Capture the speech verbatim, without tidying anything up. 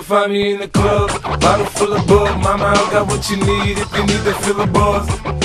find me in the club, bottle full of bug. Mama, I got what you need if you need to fill a buzz.